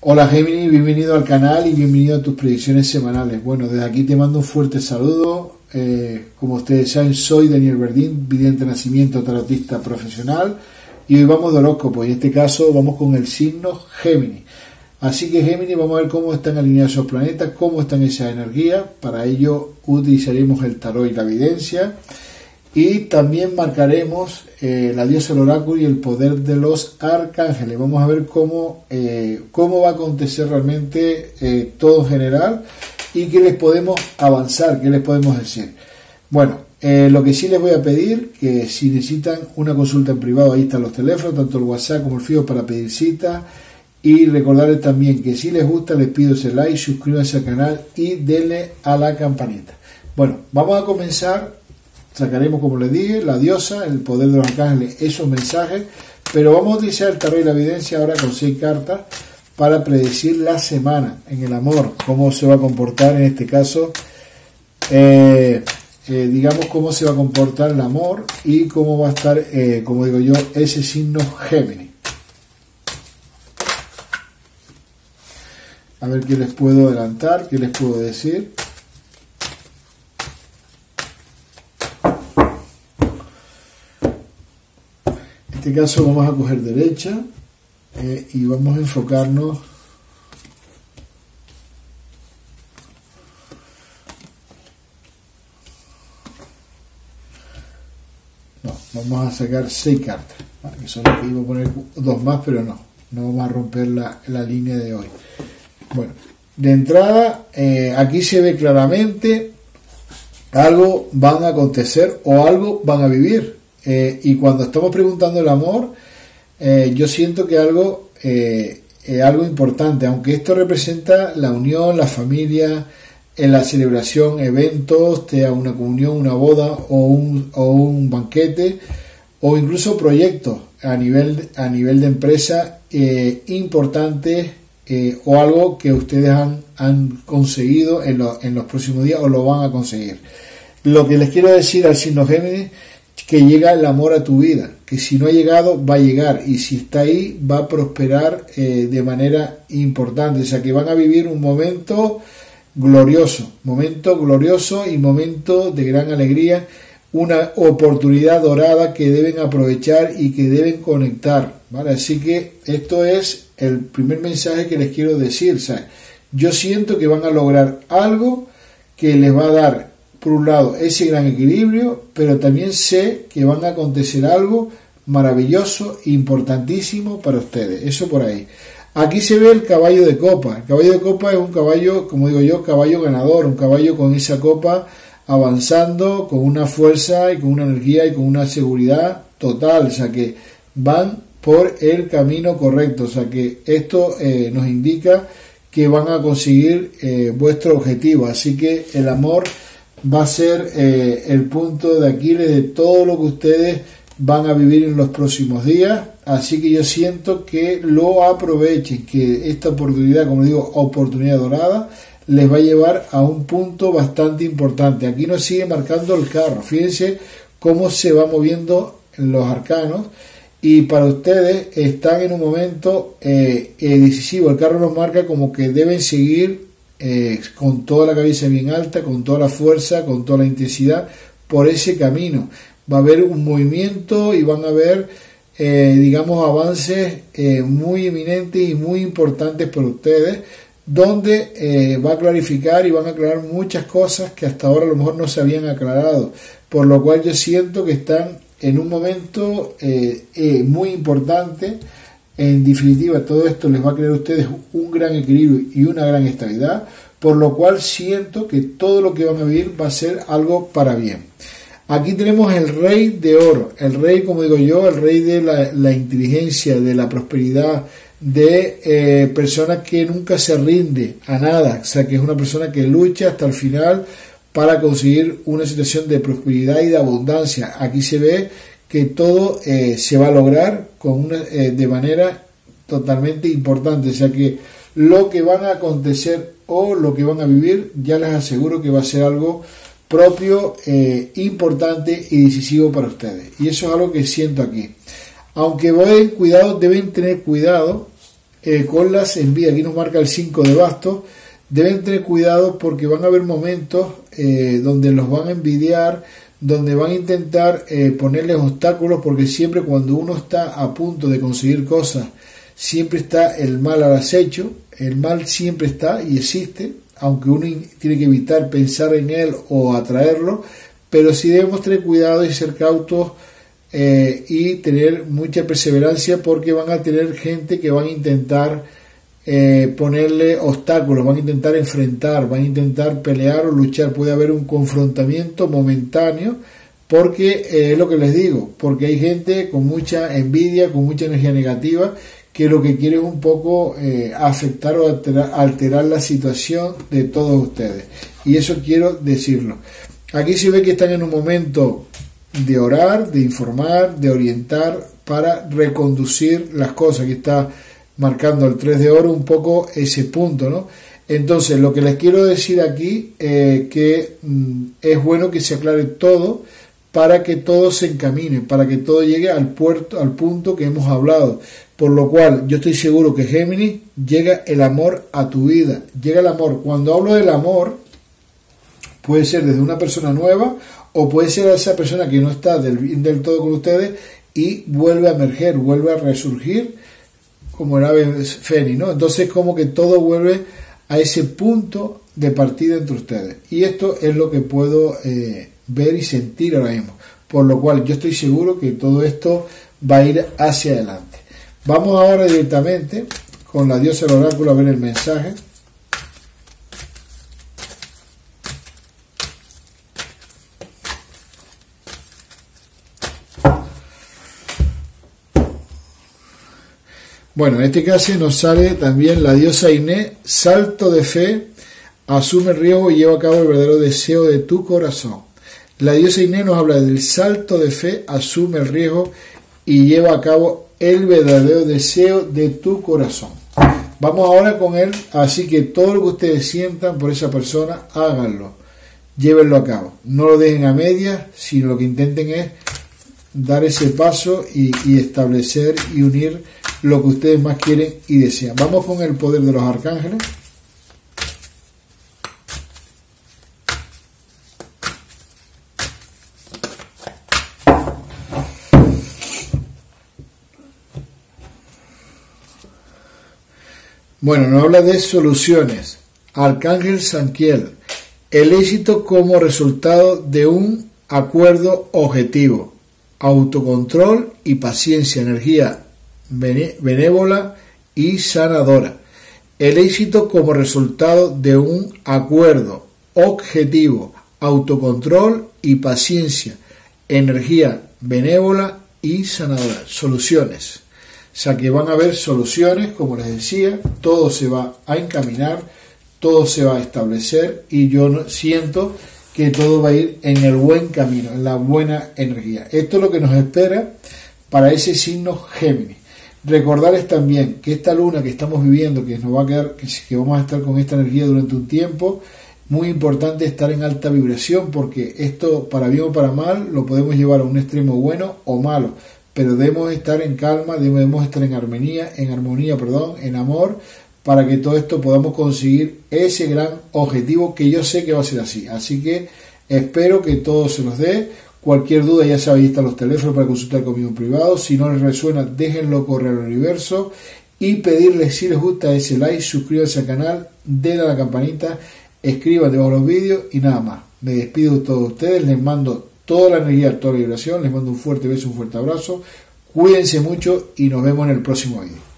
Hola Géminis, bienvenido al canal y bienvenido a tus predicciones semanales. Bueno, desde aquí te mando un fuerte saludo. Como ustedes saben, soy Daniel Verdín, vidente de nacimiento, tarotista profesional, y hoy vamos de horóscopo. En este caso vamos con el signo Géminis. Así que Géminis, vamos a ver cómo están alineados esos planetas, cómo están esas energías. Para ello utilizaremos el tarot y la evidencia. Y también marcaremos la diosa del oráculo y el poder de los arcángeles. Vamos a ver cómo va a acontecer realmente todo en general y qué les podemos avanzar, qué les podemos decir. Bueno, lo que sí les voy a pedir, que si necesitan una consulta en privado, ahí están los teléfonos, tanto el WhatsApp como el fijo para pedir cita. Y recordarles también que si les gusta, les pido ese like, suscríbanse al canal y denle a la campanita. Bueno, vamos a comenzar. Sacaremos, como les dije, la diosa, el poder de los arcángeles, esos mensajes, pero vamos a utilizar el tarot y la evidencia ahora con 6 cartas para predecir la semana en el amor, cómo se va a comportar en este caso, digamos cómo se va a comportar el amor y cómo va a estar, como digo yo, ese signo Géminis. A ver qué les puedo adelantar, qué les puedo decir. En este caso vamos a coger derecha y vamos a enfocarnos vamos a sacar 6 cartas, ¿vale? Que son las que iba a poner 2 más, pero no vamos a romper la línea de hoy. Bueno, de entrada aquí se ve claramente algo van a acontecer o algo van a vivir. Y cuando estamos preguntando el amor, yo siento que algo importante, aunque esto representa la unión, la familia, en la celebración, eventos, sea una comunión, una boda o un banquete, o incluso proyectos a nivel de empresa importantes, o algo que ustedes han conseguido en los próximos días o lo van a conseguir. Lo que les quiero decir al signo Géminis, que llega el amor a tu vida, que si no ha llegado va a llegar, y si está ahí va a prosperar de manera importante. O sea que van a vivir un momento glorioso y momento de gran alegría, una oportunidad dorada que deben aprovechar y que deben conectar, ¿vale? Así que esto es el primer mensaje que les quiero decir. O sea, yo siento que van a lograr algo que les va a dar, por un lado, ese gran equilibrio, pero también sé que van a acontecer algo maravilloso, importantísimo para ustedes. Eso por ahí. Aquí se ve el caballo de copa. El caballo de copa es un caballo, como digo yo, caballo ganador, un caballo con esa copa avanzando, con una fuerza y con una energía y con una seguridad total. O sea que van por el camino correcto. O sea que esto nos indica que van a conseguir vuestro objetivo. Así que el amor va a ser el punto de Aquiles de todo lo que ustedes van a vivir en los próximos días. Así que yo siento que lo aprovechen, que esta oportunidad, como digo, oportunidad dorada, les va a llevar a un punto bastante importante. Aquí nos sigue marcando el carro. Fíjense cómo se va moviendo los arcanos, y para ustedes están en un momento decisivo. El carro nos marca como que deben seguir con toda la cabeza bien alta, con toda la fuerza, con toda la intensidad por ese camino. Va a haber un movimiento y van a haber digamos avances muy eminentes y muy importantes para ustedes, donde va a clarificar y van a aclarar muchas cosas que hasta ahora a lo mejor no se habían aclarado, por lo cual yo siento que están en un momento muy importante. En definitiva, todo esto les va a crear a ustedes un gran equilibrio y una gran estabilidad, por lo cual siento que todo lo que van a vivir va a ser algo para bien. Aquí tenemos el rey de oro, el rey, como digo yo, el rey de la inteligencia, de la prosperidad, de personas que nunca se rinde a nada. O sea, que es una persona que lucha hasta el final para conseguir una situación de prosperidad y de abundancia. Aquí se ve que todo se va a lograr de manera totalmente importante. O sea que lo que van a acontecer o lo que van a vivir, ya les aseguro que va a ser algo propio, importante y decisivo para ustedes. Y eso es algo que siento aquí. Aunque deben tener cuidado con las envidias. Aquí nos marca el 5 de bastos. Deben tener cuidado porque van a haber momentos donde los van a envidiar, donde van a intentar ponerles obstáculos, porque siempre cuando uno está a punto de conseguir cosas, siempre está el mal al acecho. El mal siempre está y existe, aunque uno tiene que evitar pensar en él o atraerlo, pero sí debemos tener cuidado y ser cautos y tener mucha perseverancia, porque van a tener gente que van a intentar ponerle obstáculos, van a intentar enfrentar, van a intentar pelear o luchar. Puede haber un confrontamiento momentáneo, porque es lo que les digo, porque hay gente con mucha envidia, con mucha energía negativa, que lo que quiere es un poco afectar o alterar la situación de todos ustedes, y eso quiero decirlo. Aquí se ve que están en un momento de orar, de informar, de orientar para reconducir las cosas. Aquí está marcando el 3 de oro un poco ese punto, ¿no? Entonces, lo que les quiero decir aquí que es bueno que se aclare todo para que todo se encamine, para que todo llegue al punto que hemos hablado. Por lo cual, yo estoy seguro que Géminis, llega el amor a tu vida, llega el amor. Cuando hablo del amor, puede ser desde una persona nueva o puede ser esa persona que no está del todo con ustedes y vuelve a emerger, vuelve a resurgir como el ave fénix, ¿no? Entonces, como que todo vuelve a ese punto de partida entre ustedes. Y esto es lo que puedo ver y sentir ahora mismo. Por lo cual, yo estoy seguro que todo esto va a ir hacia adelante. Vamos ahora directamente con la diosa del oráculo a ver el mensaje. Bueno, en este caso nos sale también la diosa Inés, salto de fe, asume el riesgo y lleva a cabo el verdadero deseo de tu corazón. La diosa Inés nos habla del salto de fe, asume el riesgo y lleva a cabo el verdadero deseo de tu corazón. Vamos ahora con él, así que todo lo que ustedes sientan por esa persona, háganlo, llévenlo a cabo. No lo dejen a medias, sino lo que intenten es dar ese paso y establecer y unir lo que ustedes más quieren y desean. Vamos con el poder de los arcángeles. Bueno, nos habla de soluciones. Arcángel Sanquiel, el éxito como resultado de un acuerdo objetivo, autocontrol y paciencia, energía benévola y sanadora. El éxito como resultado de un acuerdo objetivo, autocontrol y paciencia, energía benévola y sanadora. Soluciones. O sea que van a haber soluciones, como les decía, todo se va a encaminar, todo se va a establecer y yo siento que todo va a ir en el buen camino, en la buena energía. Esto es lo que nos espera para ese signo Géminis. Recordarles también que esta luna que estamos viviendo, que nos va a quedar, que vamos a estar con esta energía durante un tiempo, muy importante estar en alta vibración, porque esto, para bien o para mal, lo podemos llevar a un extremo bueno o malo, pero debemos estar en calma, debemos estar en armonía, en amor, para que todo esto podamos conseguir ese gran objetivo que yo sé que va a ser así. Así que espero que todo se los dé. Cualquier duda, ya sabéis, están los teléfonos para consultar conmigo en privado. Si no les resuena, déjenlo correr al universo y pedirles, si les gusta, ese like, suscríbanse al canal, denle a la campanita, escriban debajo de los vídeos y nada más. Me despido de todos ustedes, les mando toda la energía, toda la vibración, les mando un fuerte beso, un fuerte abrazo, cuídense mucho y nos vemos en el próximo vídeo.